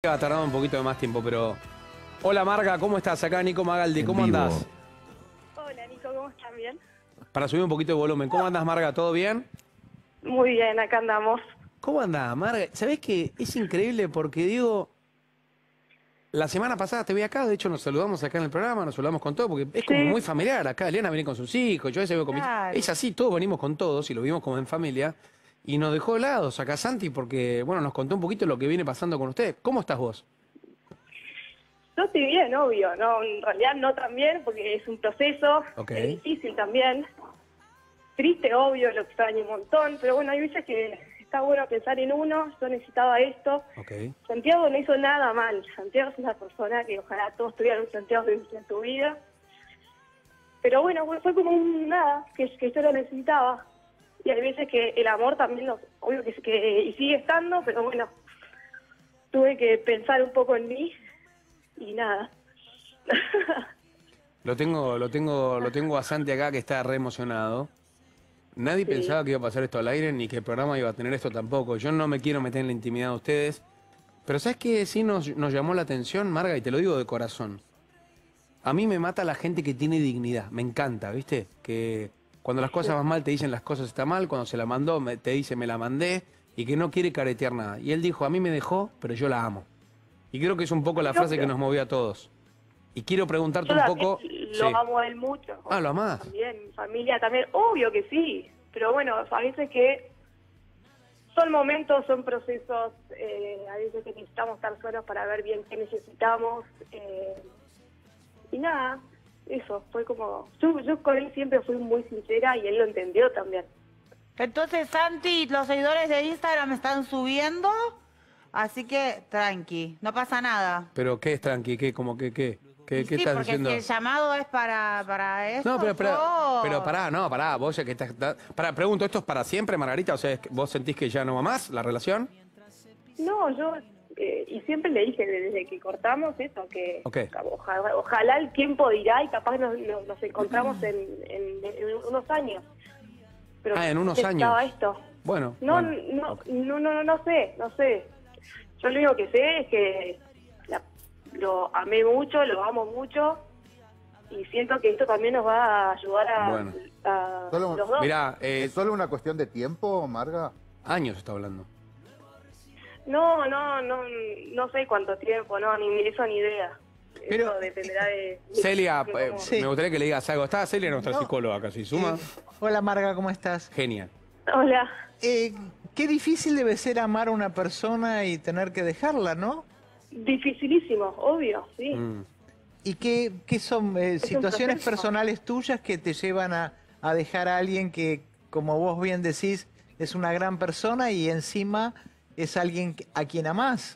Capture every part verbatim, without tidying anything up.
Ha tardado un poquito de más tiempo, pero... Hola Marga, ¿cómo estás? Acá Nico Magaldi, En ¿cómo vivo. andás? Hola Nico, ¿cómo están? ¿Bien? Para subir un poquito de volumen, ¿cómo andás Marga? ¿Todo bien? Muy bien, acá andamos. ¿Cómo andás Marga? ¿Sabés qué? Es increíble porque digo... La semana pasada te vi acá, de hecho nos saludamos acá en el programa, nos saludamos con todo, porque es como Sí. muy familiar acá. Eliana viene con sus hijos, yo a veces veo con mis... Claro. Es así, todos venimos con todos y lo vimos como en familia. Y nos dejó helados acá Santi porque, bueno, nos contó un poquito lo que viene pasando con usted. ¿Cómo estás vos? Yo estoy bien, obvio, no, en realidad no tan bien, porque es un proceso, Ok. es difícil también. Triste, obvio, lo extraño un montón, pero bueno, hay veces que está bueno pensar en uno, yo necesitaba esto. Ok. Santiago no hizo nada mal, Santiago es una persona que ojalá todos tuvieran un Santiago en, en tu vida. Pero bueno, fue como un nada, que, que yo lo necesitaba. Y hay veces que el amor también, lo, obvio que, que y sigue estando, pero bueno, tuve que pensar un poco en mí y nada. Lo tengo, lo tengo, lo tengo a Santi acá que está re emocionado. Nadie Sí. pensaba que iba a pasar esto al aire ni que el programa iba a tener esto tampoco. Yo no me quiero meter en la intimidad de ustedes. Pero ¿sabes qué? Sí nos, nos llamó la atención, Marga, y te lo digo de corazón. A mí me mata la gente que tiene dignidad. Me encanta, ¿viste? Que cuando las cosas van mal te dicen las cosas están mal, cuando se la mandó me- te dice me la mandé y que no quiere caretear nada. Y él dijo, a mí me dejó, pero yo la amo. Y creo que es un poco la frase que nos movió a todos. Y quiero preguntarte Yo un también poco... lo Sí. amo a él mucho. Ah, ¿lo amás? También, mi familia también, obvio que sí. Pero bueno, a veces que son momentos, son procesos, eh, a veces que necesitamos estar solos para ver bien qué necesitamos. Eh, y nada, eso, fue como... Yo, yo con él siempre fui muy sincera y él lo entendió también. Entonces, Santi, los seguidores de Instagram están subiendo, así que tranqui, no pasa nada. Pero ¿qué es tranqui? ¿Qué? ¿Cómo qué? ¿Qué? ¿Qué, Y qué sí, estás porque diciendo? si el llamado es para, para eso, No, pero, pero, yo- pero pará, no, pará, vos ya que estás... estás- Pará, pregunto, ¿esto es para siempre, Margarita? O sea, ¿es que ¿vos sentís que ya no va más la relación? No, yo... eh, y siempre le dije desde que cortamos eso, que Ok. ojalá, ojalá el tiempo dirá y capaz nos, nos, nos encontramos en, en, en unos años. Pero Ah, en unos necesitaba años. esto. Bueno, No, bueno, no, ok. no, no, no, no sé, no sé. Yo lo único que sé es que la- lo amé mucho, lo amo mucho y siento que esto también nos va a ayudar a, Bueno. a Solo- los dos. Mirá, eh, ¿Es solo una cuestión de tiempo, Marga? años está hablando. No, no, no, no sé cuánto tiempo, no, ni eso ni idea. Pero- eso dependerá de... Celia, de eh, cómo- Sí. me gustaría que le digas algo. Está Celia, nuestra No. psicóloga acá, ¿sí suma? Eh, hola Marga, ¿cómo estás? Genial. Hola. Eh, qué difícil debe ser amar a una persona y tener que dejarla, ¿no? Dificilísimo, obvio, sí. Mm. ¿Y qué, qué son eh, un situaciones proceso. personales tuyas que te llevan a, a dejar a alguien que, como vos bien decís, es una gran persona y encima es alguien que- a quien amás?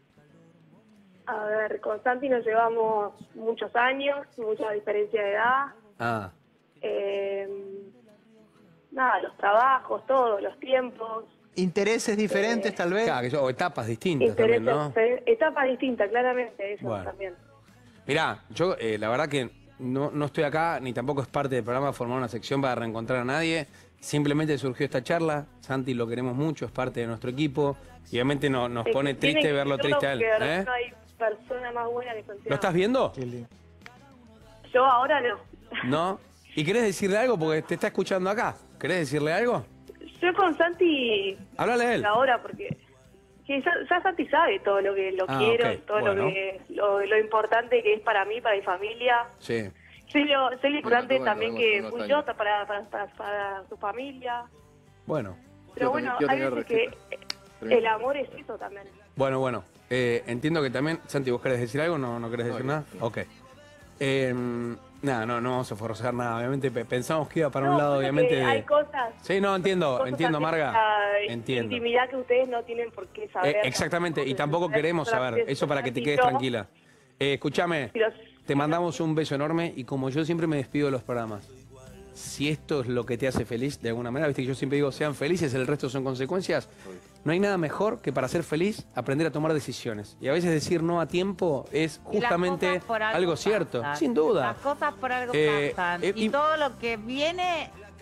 A ver, con Santi nos llevamos muchos años, mucha diferencia de edad. Ah, Eh, nada, los trabajos, todos los tiempos, ¿Intereses diferentes Eh, tal vez? claro, que yo- o etapas distintas intereses, también, ¿no? eh, etapas distintas, claramente, eso Bueno. también. Mirá, yo eh, la verdad que no, no estoy acá, ni tampoco es parte del programa formar una sección para reencontrar a nadie. Simplemente surgió esta charla. Santi lo queremos mucho, es parte de nuestro equipo. Y obviamente no- nos Es pone que tiene triste que verlo verlo triste a él. porque ¿eh? no hay persona más buena que Santiago. ¿Lo estás viendo? Qué lindo. Yo ahora no. ¿No? ¿Y querés decirle algo? Porque te está escuchando acá. ¿Querés decirle algo? Yo con Santi Háblale a él. ahora porque que ya, ya Santi sabe todo lo que lo Ah, quiero, ok, todo bueno. lo que lo, lo importante que es para mí, para mi familia. Sí. Sé lo, sé lo importante bueno, también bueno, que unos fui años. yo para, para, para, para su familia. Bueno. Pero Quiero bueno, tener- quiero hay tener veces que respeto. el amor es eso también. Bueno, bueno. Eh, entiendo que también... Santi, ¿vos querés decir algo? ¿No, no querés decir No, nada? Ok. Eh, nada, no, no vamos a forzar nada. Obviamente pe- pensamos que iba para No, un lado, pasa que obviamente... de- hay cosas... Sí, no, entiendo, cosas entiendo, también, Marga. la Entiendo. intimidad que ustedes no tienen por qué saber. Eh, exactamente, y tampoco Entonces, queremos saber. solamente Eso para que te Santi y quedes yo, tranquila. Eh, escúchame, si los- te mandamos un beso enorme y como yo siempre me despido de los programas, si esto es lo que te hace feliz de alguna manera, viste que yo siempre digo sean felices, el resto son consecuencias, no hay nada mejor que para ser feliz aprender a tomar decisiones. Y a veces decir no a tiempo es Y las justamente cosas por algo algo cierto, pasan. sin duda. Las cosas por algo Eh, pasan. eh, y, y- todo lo que viene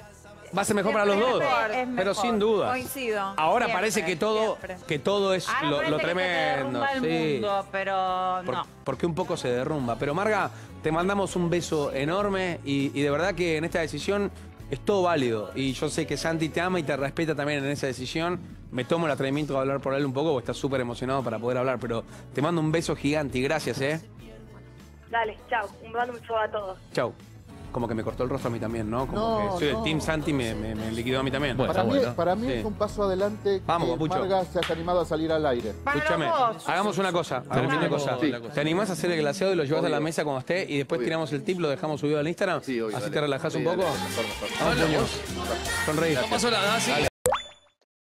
Va a ser mejor para los dos. Siempre es Pero mejor. sin duda. Coincido. Ahora Siempre, parece que todo, siempre. que todo es Ahora lo, parece lo que se te tremendo. derrumba el Sí. mundo, pero Por- no. Porque un poco se derrumba. Pero Marga, te mandamos un beso enorme y, y de verdad que en esta decisión es todo válido. Y yo sé que Santi te ama y te respeta también en esa decisión. Me tomo el atrevimiento de hablar por él un poco porque estás súper emocionado para poder hablar. Pero te mando un beso gigante y gracias, ¿eh? Dale, chao. Un mando un saludo a todos. Chau. Como que me cortó el rostro a mí también, ¿no? Como No, que soy no. del Team Santi, me, me, me liquidó a mí también. Bueno, Para está mí, bueno. para mí Sí. es un paso adelante Vamos, que Papucho. Marga se haya animado a salir al aire. Para Escúchame, los dos. hagamos una cosa, hagamos una cosa. Sí. ¿Te animás a hacer el glaseado y lo llevas a la Obvio. mesa cuando esté y después Obvio. tiramos el tip, lo dejamos subido al Instagram? Sí, obvio, Así dale. te relajás Sí, un poco. dale, mejor, mejor. Vamos, Hola, puño. vos. Sonreí. No pasó nada, sí.